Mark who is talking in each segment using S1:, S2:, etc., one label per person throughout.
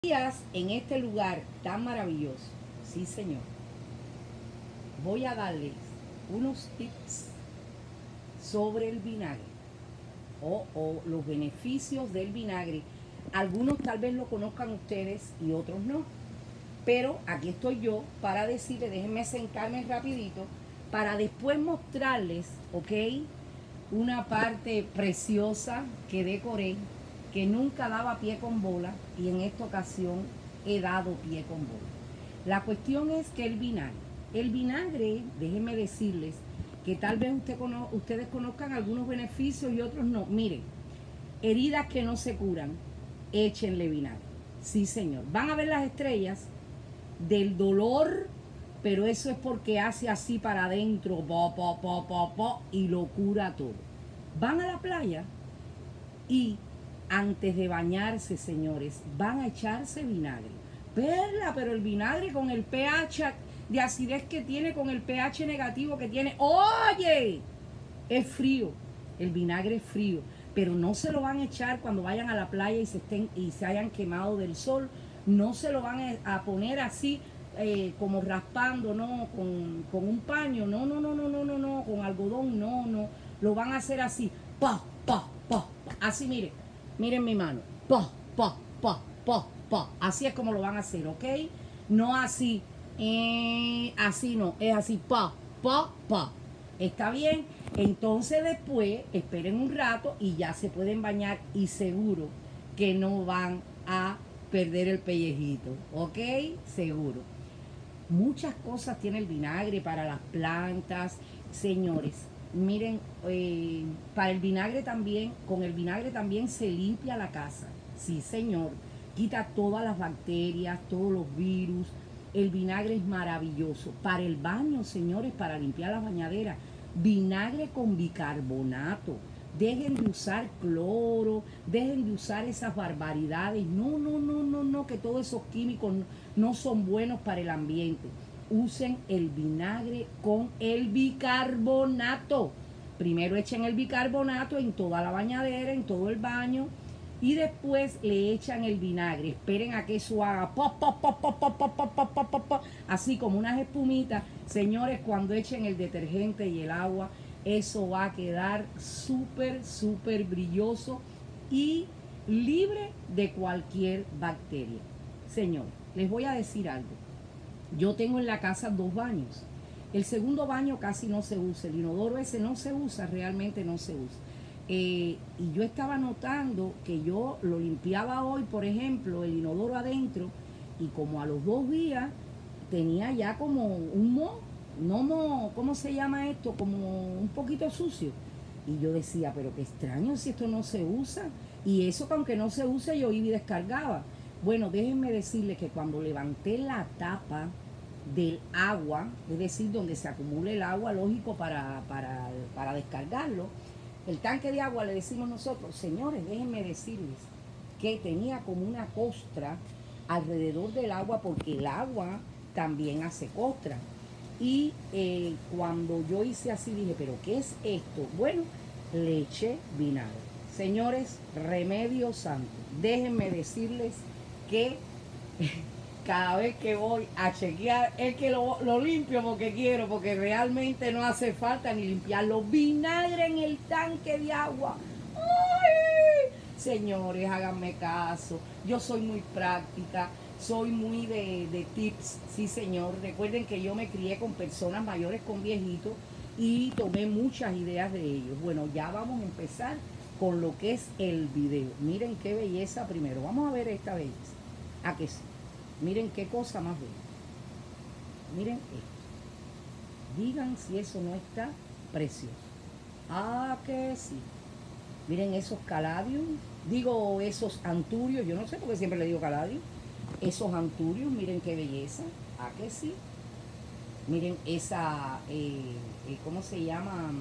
S1: Días en este lugar tan maravilloso. Sí, señor. Voy a darles unos tips sobre el vinagre o los beneficios del vinagre. Algunos tal vez lo conozcan ustedes y otros no. Pero aquí estoy yo para decirles, déjenme sentarme rapidito, para después mostrarles, ¿ok? Una parte preciosa que decoré, que nunca daba pie con bola, y en esta ocasión he dado pie con bola. La cuestión es que el vinagre, déjenme decirles que tal vez ustedes conozcan algunos beneficios y otros no. Miren, heridas que no se curan, échenle vinagre. Sí, señor. Van a ver las estrellas del dolor, pero eso es porque hace así para adentro, y lo cura todo. Van a la playa y antes de bañarse, señores, van a echarse vinagre. Perla, pero el vinagre con el pH de acidez que tiene, con el pH negativo que tiene, oye, es frío. El vinagre es frío, pero no se lo van a echar cuando vayan a la playa y se hayan quemado del sol. No se lo van a poner así como raspando, no, con un paño, no, con algodón, no. Lo van a hacer así, así, miren mi mano, así es como lo van a hacer, ¿ok? No así, así no, es así, ¿está bien? Entonces después, esperen un rato y ya se pueden bañar y seguro que no van a perder el pellejito, ¿ok? Seguro. Muchas cosas tiene el vinagre para las plantas, señores. Miren, para el vinagre también, con el vinagre también se limpia la casa. Sí, señor. Quita todas las bacterias, todos los virus. El vinagre es maravilloso. Para el baño, señores, para limpiar las bañaderas, vinagre con bicarbonato. Dejen de usar cloro, dejen de usar esas barbaridades. No, que todos esos químicos no son buenos para el ambiente. Usen el vinagre con el bicarbonato. Primero echen el bicarbonato en toda la bañadera, en todo el baño, y después le echan el vinagre. Esperen a que eso haga así como unas espumitas. Señores, cuando echen el detergente y el agua, eso va a quedar súper brilloso y libre de cualquier bacteria. Señor, les voy a decir algo. Yo tengo en la casa 2 baños. El segundo baño casi no se usa. El inodoro ese no se usa, realmente no se usa. Y yo estaba notando que yo lo limpiaba hoy, por ejemplo, el inodoro adentro, y como a los 2 días tenía ya como un moho, ¿cómo se llama esto? Como un poquito sucio. Y yo decía, pero qué extraño si esto no se usa. Y eso que aunque no se use, yo iba y descargaba. Bueno, déjenme decirles que cuando levanté la tapa del agua, es decir, donde se acumula el agua, lógico, para descargarlo, el tanque de agua le decimos nosotros, señores, déjenme decirles que tenía como una costra alrededor del agua, porque el agua también hace costra. Y cuando yo hice así, dije, ¿pero qué es esto? Bueno, le eché vinagre. Señores, remedio santo. Déjenme decirles que cada vez que voy a chequear es que lo limpio porque quiero, porque realmente no hace falta ni limpiarlo. Vinagre en el tanque de agua. ¡Ay! Señores, háganme caso. Yo soy muy práctica. Soy muy de tips, sí señor. Recuerden que yo me crié con personas mayores, con viejitos, y tomé muchas ideas de ellos. Bueno, ya vamos a empezar con lo que es el video. Miren qué belleza primero. Vamos a ver esta belleza. ¿A que sí? Miren qué cosa más bella. Miren esto. Digan si eso no está precioso. ¿A que sí? Miren esos caladios. Digo esos anturios. Yo no sé por qué siempre le digo caladios. Esos anturios, miren qué belleza. ¿A que sí? Miren esa, ¿cómo se llama?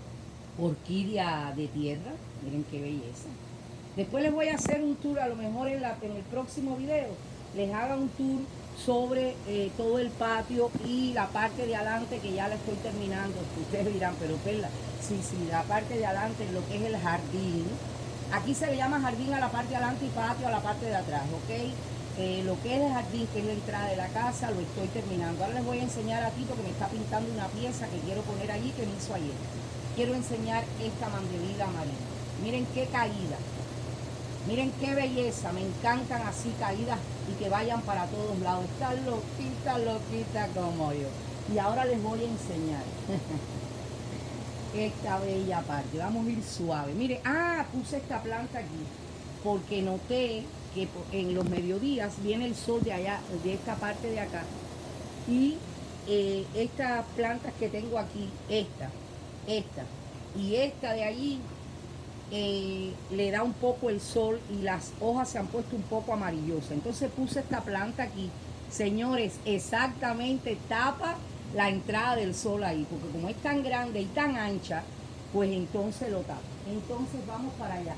S1: Orquídea de tierra. Miren qué belleza. Después les voy a hacer un tour, a lo mejor en el próximo video, les haga un tour sobre todo el patio y la parte de adelante, que ya la estoy terminando. Ustedes dirán, pero Perla, sí, la parte de adelante, lo que es el jardín. Aquí se le llama jardín a la parte de adelante y patio a la parte de atrás, ¿ok? lo que es el jardín, que es la entrada de la casa, lo estoy terminando. Ahora les voy a enseñar a Tito, que me está pintando una pieza que quiero poner allí, que me hizo ayer. Quiero enseñar esta mandevilla amarilla. Miren qué caída. Miren qué belleza. Me encantan así caídas y que vayan para todos lados. Están loquita como yo. Y ahora les voy a enseñar esta bella parte. Vamos a ir suave. Miren, puse esta planta aquí porque noté que en los mediodías viene el sol de allá, de esta parte de acá, y estas plantas que tengo aquí, esta y esta de allí, le da un poco el sol y las hojas se han puesto un poco amarillosas. Entonces puse esta planta aquí, señores, exactamente tapa la entrada del sol ahí, porque como es tan grande y tan ancha, pues entonces lo tapa. Entonces vamos para allá.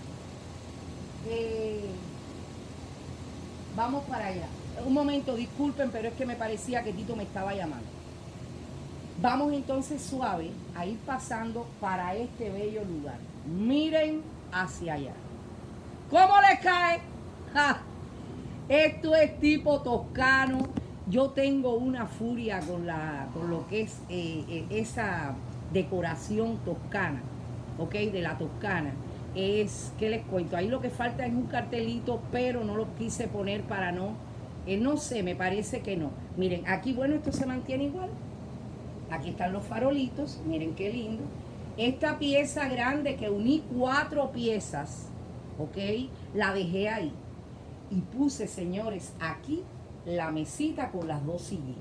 S1: Vamos para allá. Un momento, disculpen, pero es que me parecía que Tito me estaba llamando. Vamos entonces suave a ir pasando para este bello lugar. Miren hacia allá. ¿Cómo les cae? ¡Ja! Esto es tipo toscano. Yo tengo una furia con lo que es esa decoración toscana, ¿ok? De la Toscana. ¿Qué les cuento? Ahí lo que falta es un cartelito, pero no lo quise poner para no sé, me parece que no. Miren, aquí, bueno, esto se mantiene igual. Aquí están los farolitos, miren qué lindo. Esta pieza grande que uní 4 piezas, ¿ok? La dejé ahí. Y puse, señores, aquí la mesita con las 2 sillitas.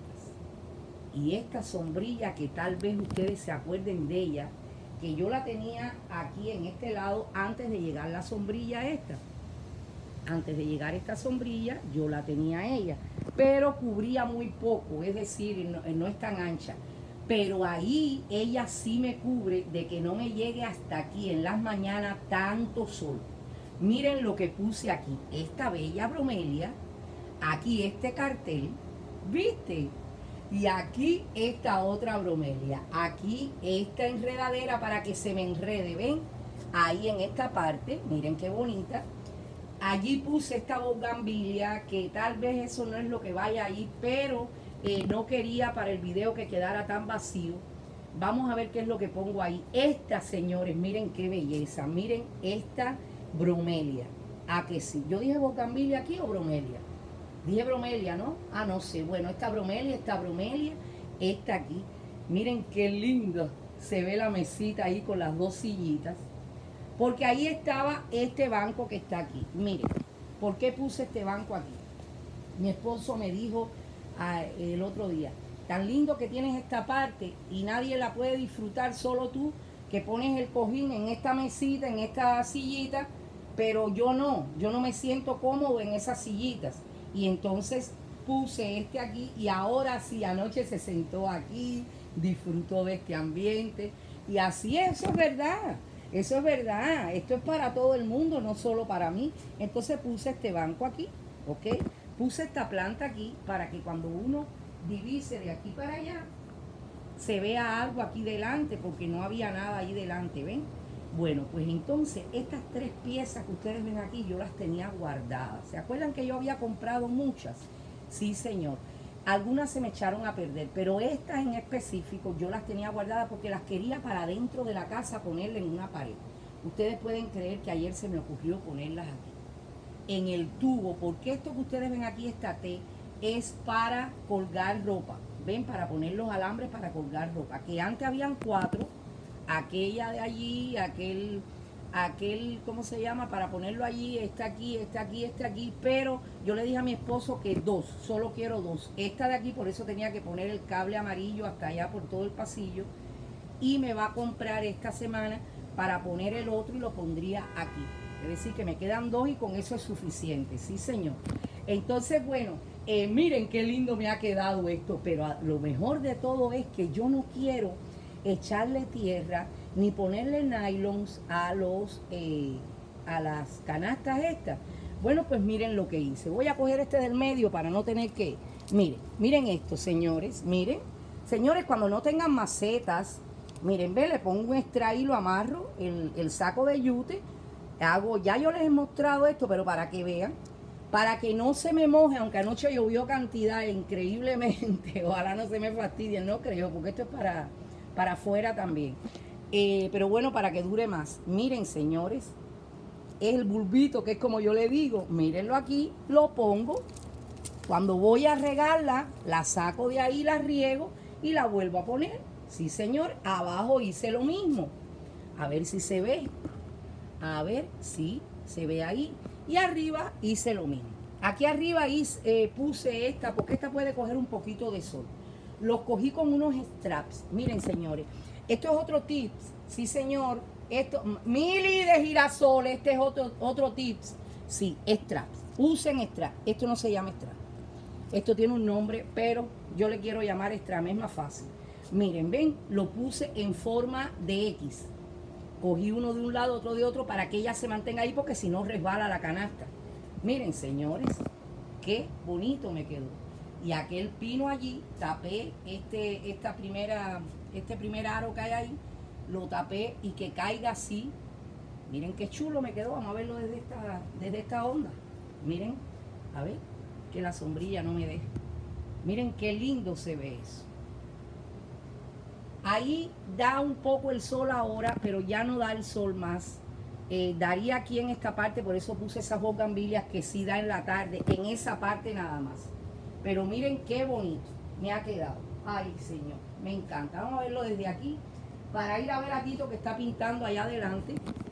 S1: Y esta sombrilla que tal vez ustedes se acuerden de ella, que yo la tenía aquí en este lado antes de llegar la sombrilla esta. Antes de llegar esta sombrilla, yo la tenía ella, pero cubría muy poco, es decir, no es tan ancha. Pero ahí ella sí me cubre de que no me llegue hasta aquí en las mañanas tanto sol. Miren lo que puse aquí, esta bella bromelia, aquí este cartel, ¿viste? Y aquí esta otra bromelia, aquí esta enredadera para que se me enrede, ¿ven? Ahí en esta parte, miren qué bonita. Allí puse esta bugambilia, que tal vez eso no es lo que vaya ahí, pero no quería para el video que quedara tan vacío. Vamos a ver qué es lo que pongo ahí. Esta, señores, miren qué belleza, miren esta bromelia. Que sí, yo dije bugambilia aquí o bromelia. Dije bromelia, ¿no? No sé. Bueno, esta bromelia, esta aquí. Miren qué lindo se ve la mesita ahí con las 2 sillitas. Porque ahí estaba este banco que está aquí. Miren, ¿por qué puse este banco aquí? Mi esposo me dijo el otro día, tan lindo que tienes esta parte y nadie la puede disfrutar, solo tú, que pones el cojín en esta mesita, en esta sillita, pero yo no me siento cómodo en esas sillitas. Y entonces puse este aquí y ahora sí, anoche se sentó aquí, disfrutó de este ambiente. Y así es, eso es verdad, esto es para todo el mundo, no solo para mí. Entonces puse este banco aquí, ¿ok? Puse esta planta aquí para que cuando uno divise de aquí para allá, se vea algo aquí delante, porque no había nada ahí delante, ¿ven? Bueno, pues entonces estas 3 piezas que ustedes ven aquí, yo las tenía guardadas. ¿Se acuerdan que yo había comprado muchas? Sí, señor. Algunas se me echaron a perder, pero estas en específico yo las tenía guardadas porque las quería para dentro de la casa ponerle en una pared. Ustedes pueden creer que ayer se me ocurrió ponerlas aquí, en el tubo, porque esto que ustedes ven aquí, esta T, es para colgar ropa. Ven, para poner los alambres para colgar ropa, que antes habían 4, aquella de allí, aquel, ¿cómo se llama? Para ponerlo allí, está aquí, pero yo le dije a mi esposo que 2, solo quiero 2. Esta de aquí, por eso tenía que poner el cable amarillo hasta allá por todo el pasillo, y me va a comprar esta semana para poner el otro y lo pondría aquí. Es decir, que me quedan 2 y con eso es suficiente, sí señor. Entonces, bueno, miren qué lindo me ha quedado esto, pero lo mejor de todo es que yo no quiero echarle tierra ni ponerle nylons a las canastas estas. Bueno, pues miren lo que hice. Voy a coger este del medio para no tener que... Miren esto, señores. Miren, señores, cuando no tengan macetas, miren, ve, le pongo un extra y lo amarro, el saco de yute. Ya yo les he mostrado esto, pero para que vean. Para que no se me moje, aunque anoche llovió cantidad increíblemente, ojalá no se me fastidien, no creo, porque esto es para afuera también. Pero bueno, para que dure más. Miren, señores, el bulbito, que es como yo le digo, mírenlo aquí, lo pongo. Cuando voy a regarla, la saco de ahí, la riego y la vuelvo a poner. Sí, señor, abajo hice lo mismo. A ver si se ve. A ver si se ve ahí. Y arriba hice lo mismo. Aquí arriba puse esta, porque esta puede coger un poquito de sol. Los cogí con unos straps. Miren, señores, esto es otro tips. Sí, señor. Esto, Mili de girasol, este es otro tips. Sí, straps. Usen straps. Esto no se llama strap. Esto tiene un nombre, pero yo le quiero llamar strap, es más fácil. Miren, ven, lo puse en forma de X. Cogí uno de un lado, otro de otro, para que ella se mantenga ahí, porque si no resbala la canasta. Miren, señores, qué bonito me quedó. Y aquel pino allí, tapé este primer aro que hay ahí, lo tapé y que caiga así. Miren qué chulo me quedó. Vamos a verlo desde esta onda. Miren, a ver, que la sombrilla no me deje. Miren qué lindo se ve eso. Ahí da un poco el sol ahora, pero ya no da el sol más. Daría aquí en esta parte, por eso puse esas bogambillas que sí da en la tarde, en esa parte nada más. Pero miren qué bonito me ha quedado. Ay, señor, me encanta. Vamos a verlo desde aquí, para ir a ver a Tito que está pintando allá adelante.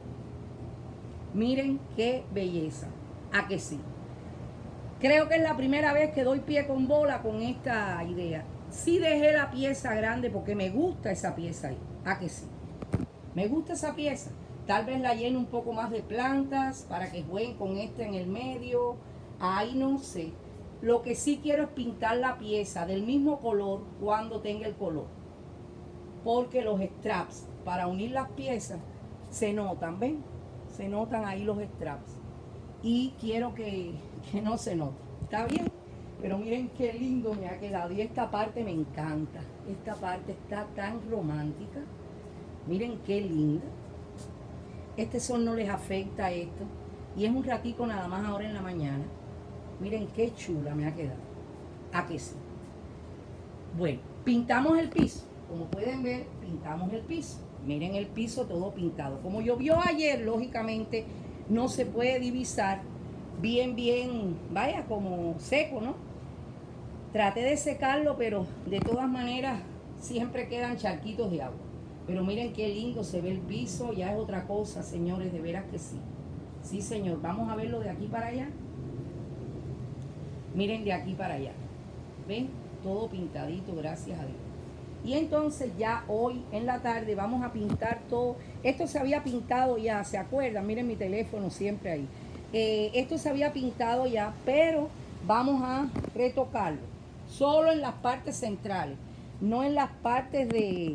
S1: Miren qué belleza. ¿A que sí? Creo que es la primera vez que doy pie con bola con esta idea. Sí dejé la pieza grande porque me gusta esa pieza ahí. ¿A que sí? Me gusta esa pieza. Tal vez la llene un poco más de plantas para que jueguen con esta en el medio. Ahí no sé. Lo que sí quiero es pintar la pieza del mismo color cuando tenga el color. Porque los straps para unir las piezas se notan, ¿ven? Se notan ahí los straps. Y quiero que no se note. ¿Está bien? Pero miren qué lindo me ha quedado. Y esta parte me encanta. Esta parte está tan romántica. Miren qué linda. Este sol no les afecta a esto. Y es un ratico nada más ahora en la mañana. Miren qué chula me ha quedado. ¿A que sí? Bueno, pintamos el piso. Como pueden ver, pintamos el piso. Miren el piso todo pintado. Como llovió ayer, lógicamente, no se puede divisar bien, vaya, como seco, ¿no? Traté de secarlo, pero de todas maneras siempre quedan charquitos de agua. Pero miren qué lindo se ve el piso, ya es otra cosa, señores, de veras que sí. Sí, señor, vamos a verlo de aquí para allá. Miren de aquí para allá. ¿Ven? Todo pintadito, gracias a Dios. Y entonces ya hoy en la tarde vamos a pintar todo. Esto se había pintado ya, ¿se acuerdan? Miren mi teléfono siempre ahí. Esto se había pintado ya, pero vamos a retocarlo. Solo en las partes centrales, no en las partes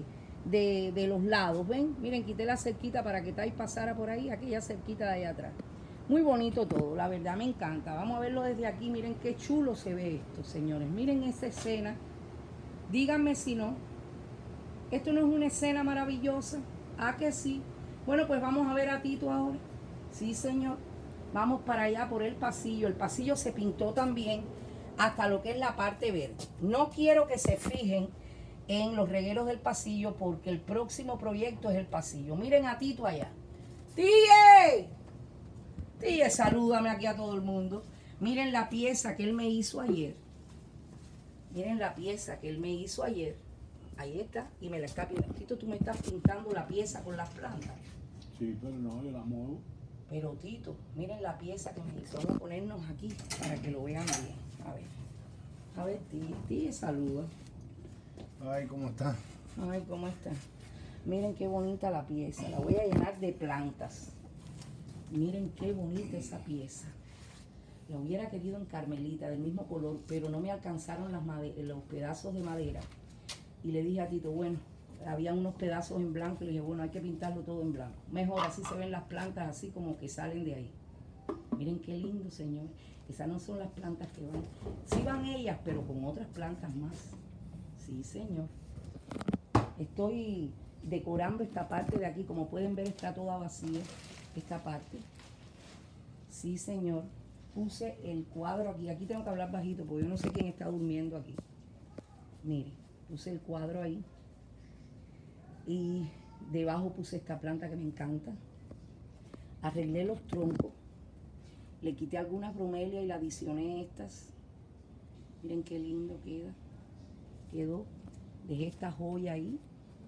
S1: de los lados. ¿Ven? Miren, quité la cerquita para que Tai pasara por ahí, aquella cerquita de allá atrás. Muy bonito todo, la verdad me encanta. Vamos a verlo desde aquí. Miren qué chulo se ve esto, señores. Miren esa escena. Díganme si no. ¿Esto no es una escena maravillosa? ¿Ah, que sí? Bueno, pues vamos a ver a Tito ahora. Sí, señor. Vamos para allá por el pasillo. El pasillo se pintó también hasta lo que es la parte verde. No quiero que se fijen en los regueros del pasillo porque el próximo proyecto es el pasillo. Miren a Tito allá. ¡Tíe! Tíe, salúdame aquí a todo el mundo. Miren la pieza que él me hizo ayer. Miren la pieza que él me hizo ayer. Ahí está. Y me la está pintando. Tito, tú me estás pintando la pieza con las plantas.
S2: Sí, pero no, yo la muevo.
S1: Pero Tito, miren la pieza que me hizo. Vamos a ponernos aquí para que lo vean bien. A ver. A ver, Tíe, saluda.
S2: Ay, ¿cómo está?
S1: Ay, ¿cómo está? Miren qué bonita la pieza. La voy a llenar de plantas. Miren qué bonita esa pieza. La hubiera querido en carmelita, del mismo color, pero no me alcanzaron los pedazos de madera. Y le dije a Tito, bueno, había unos pedazos en blanco. Y le dije, bueno, hay que pintarlo todo en blanco. Mejor, así se ven las plantas, así como que salen de ahí. Miren qué lindo, señor. Esas no son las plantas que van. Sí van ellas, pero con otras plantas más. Sí, señor. Estoy decorando esta parte de aquí. Como pueden ver, está toda vacía esta parte. Sí, señor. puse el cuadro aquí. Aquí tengo que hablar bajito porque yo no sé quién está durmiendo aquí. Mire, puse el cuadro ahí. Y debajo puse esta planta que me encanta. Arreglé los troncos. Le quité algunas bromelias y le adicioné estas. Miren qué lindo queda. Quedó. Dejé esta joya ahí.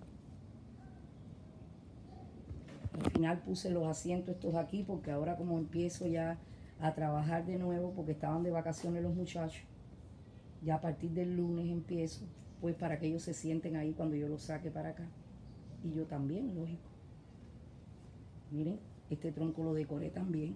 S1: Al final puse los asientos estos aquí porque ahora como empiezo ya a trabajar de nuevo porque estaban de vacaciones los muchachos, ya a partir del lunes empiezo, pues para que ellos se sienten ahí cuando yo los saque para acá. Y yo también, lógico. Miren, este tronco lo decoré también.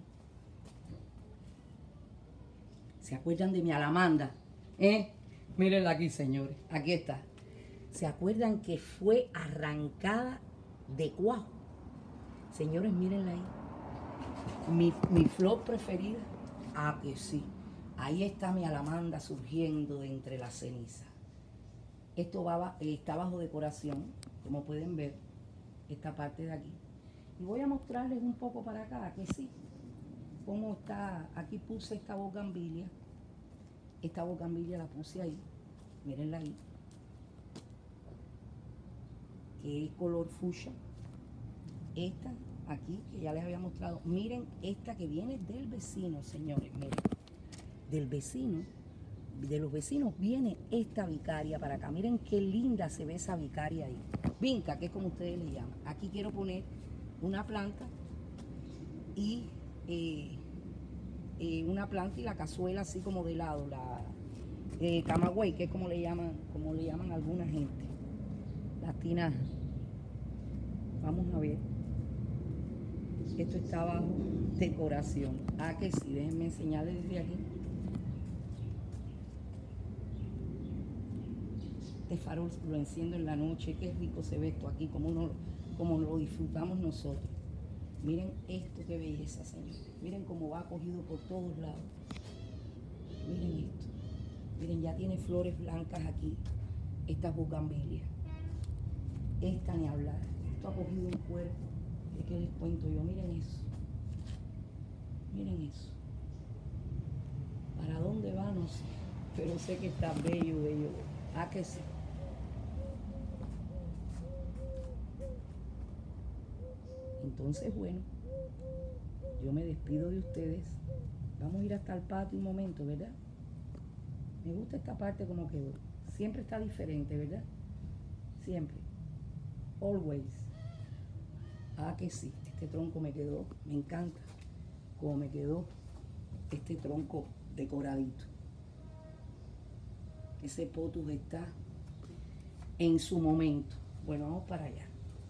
S1: ¿Se acuerdan de mi alamanda? Mírenla aquí, señores. Aquí está. ¿Se acuerdan que fue arrancada de cuajo? Señores, mírenla ahí. Mi flor preferida. Ah, que sí. Ahí está mi alamanda surgiendo de entre las cenizas. Esto está bajo decoración, como pueden ver, esta parte de aquí. Y voy a mostrarles un poco para acá, que sí. Cómo está. Aquí puse esta bogambilia. Esta bogambilia la puse ahí. Mírenla ahí. Que es color fucsia. Esta aquí, que ya les había mostrado. Miren esta que viene del vecino, señores. Miren. Del vecino. De los vecinos viene esta vicaria para acá. Miren qué linda se ve esa vicaria ahí. Vinca, que es como ustedes le llaman. Aquí quiero poner una planta y una planta y la cazuela así como de lado, la camagüey, que es como le llaman alguna gente. Las tinajas. Vamos a ver. Esto está bajo decoración. Ah, que sí, déjenme enseñarles desde aquí. Este farol lo enciendo en la noche. Qué rico se ve esto aquí, como lo disfrutamos nosotros. Miren esto, qué belleza, señor. Miren cómo va cogido por todos lados. Miren esto. Miren, ya tiene flores blancas aquí. Estas bugambilias. Esta ni hablar. Esto ha cogido un cuerpo. ¿De qué les cuento yo? Miren eso. Miren eso. ¿Para dónde va? No sé. Pero sé que está bello, bello. Ah, que sí. Entonces, bueno, yo me despido de ustedes. Vamos a ir hasta el patio un momento, ¿verdad? Me gusta esta parte como quedó. Siempre está diferente, ¿verdad? Siempre. Always. Ah, que sí. Este tronco me quedó, me encanta. Como me quedó este tronco decoradito. Ese potus está en su momento. Bueno, vamos para allá.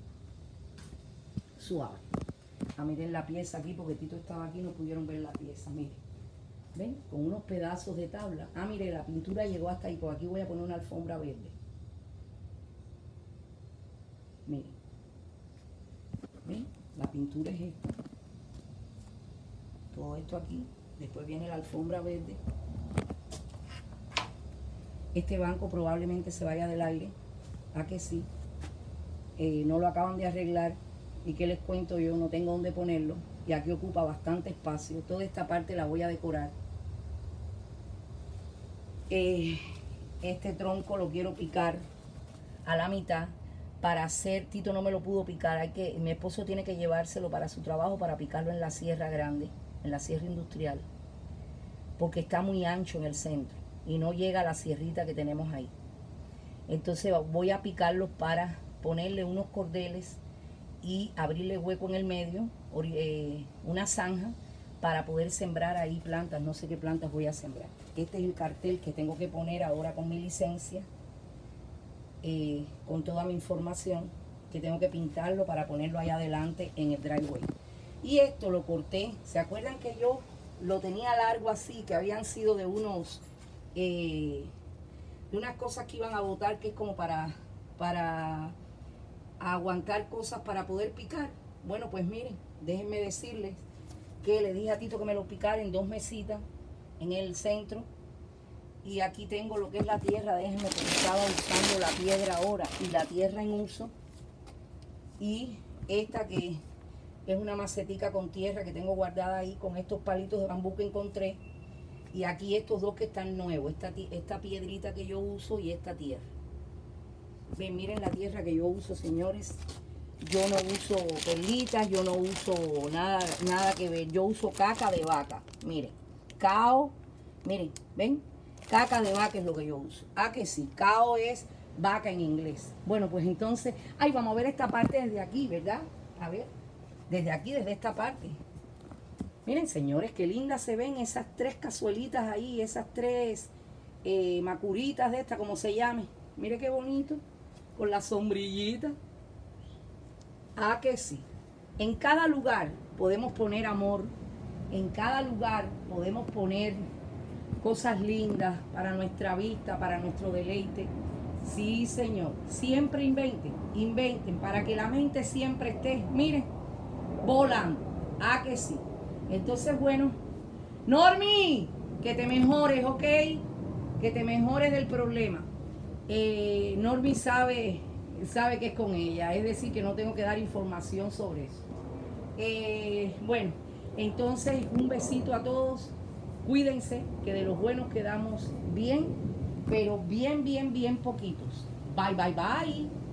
S1: Suave. Miren la pieza aquí, porque Tito estaba aquí y no pudieron ver la pieza. Miren. ¿Ven? Con unos pedazos de tabla. Ah, mire, la pintura llegó hasta ahí. Por aquí voy a poner una alfombra verde. Miren. ¿Ven? La pintura es esta. Todo esto aquí. Después viene la alfombra verde. Este banco probablemente se vaya del aire. ¿A que sí? No lo acaban de arreglar. ¿Y qué les cuento yo? No tengo dónde ponerlo. Y aquí ocupa bastante espacio. Toda esta parte la voy a decorar. Este tronco lo quiero picar a la mitad para hacer. Tito no me lo pudo picar. Mi esposo tiene que llevárselo para su trabajo para picarlo en la sierra grande, en la sierra industrial. Porque está muy ancho en el centro y no llega a la sierrita que tenemos ahí. Entonces voy a picarlo para ponerle unos cordeles y abrirle hueco en el medio, una zanja, para poder sembrar ahí plantas. No sé qué plantas voy a sembrar. Este es el cartel que tengo que poner ahora con mi licencia, con toda mi información, que tengo que pintarlo para ponerlo allá adelante en el driveway. Y esto lo corté. ¿Se acuerdan que yo lo tenía largo así, que habían sido de de unas cosas que iban a botar, que es como para aguantar cosas para poder picar? Bueno, pues miren, déjenme decirles que le dije a Tito que me lo picara en 2 mesitas en el centro. Y aquí tengo lo que es la tierra. Déjenme, porque estaba usando la piedra ahora y la tierra en uso. Y esta que Es una macetica con tierra que tengo guardada ahí con estos palitos de bambú que encontré. Y aquí estos dos que están nuevos, esta piedrita que yo uso y esta tierra. Ven, miren la tierra que yo uso, señores. Yo no uso perlitas, yo no uso nada que ver. Yo uso caca de vaca. Miren, cao, miren, ¿ven? Caca de vaca es lo que yo uso. Ah, que sí, cao es vaca en inglés. Bueno, pues entonces, ay, vamos a ver esta parte desde aquí, ¿verdad? A ver, desde aquí, desde esta parte. Miren, señores, qué lindas se ven esas tres cazuelitas ahí, esas tres macuritas de esta, como se llame. Mire qué bonito, con la sombrillita. Ah, que sí. En cada lugar podemos poner amor, en cada lugar podemos poner cosas lindas para nuestra vista, para nuestro deleite. Sí, señor. Siempre inventen para que la mente siempre esté, miren, volando. Ah, que sí. Entonces, bueno, Normi, que te mejores, ¿ok? Que te mejores del problema. Normi sabe que es con ella, es decir, que no tengo que dar información sobre eso. Bueno, entonces, un besito a todos. Cuídense, que de los buenos quedamos bien, pero bien poquitos. Bye, bye, bye.